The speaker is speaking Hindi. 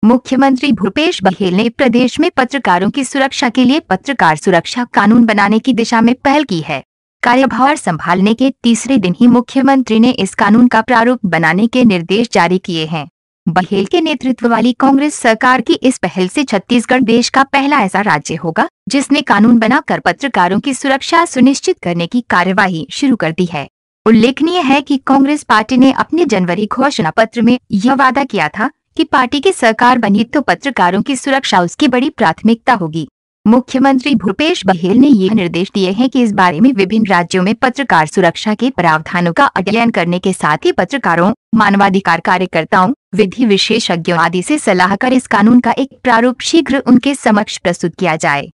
मुख्यमंत्री भूपेश बघेल ने प्रदेश में पत्रकारों की सुरक्षा के लिए पत्रकार सुरक्षा कानून बनाने की दिशा में पहल की है। कार्यभार संभालने के तीसरे दिन ही मुख्यमंत्री ने इस कानून का प्रारूप बनाने के निर्देश जारी किए हैं। बघेल के नेतृत्व वाली कांग्रेस सरकार की इस पहल से छत्तीसगढ़ देश का पहला ऐसा राज्य होगा जिसने कानून बनाकर पत्रकारों की सुरक्षा सुनिश्चित करने की कार्यवाही शुरू कर दी है। उल्लेखनीय है कि कांग्रेस पार्टी ने अपने जनवरी घोषणा पत्र में यह वादा किया था कि पार्टी की सरकार बनी तो पत्रकारों की सुरक्षा उसकी बड़ी प्राथमिकता होगी। मुख्यमंत्री भूपेश बघेल ने यह निर्देश दिए हैं कि इस बारे में विभिन्न राज्यों में पत्रकार सुरक्षा के प्रावधानों का अध्ययन करने के साथ ही पत्रकारों, मानवाधिकार कार्यकर्ताओं, विधि विशेषज्ञों आदि से सलाह कर इस कानून का एक प्रारूप शीघ्र उनके समक्ष प्रस्तुत किया जाए।